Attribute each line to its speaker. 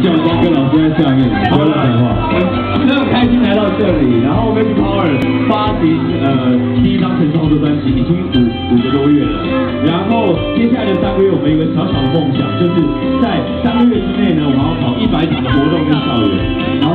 Speaker 1: 教官跟老师在下面，不要乱讲话。
Speaker 2: 真的很开心来到这里，然后 Magic Power 发行第一张全创作专辑已经五个多月了，然后接下来的3个月我们有一个小小的梦想，就是在3个月之内呢，我们要跑100场的活动跟校园，然后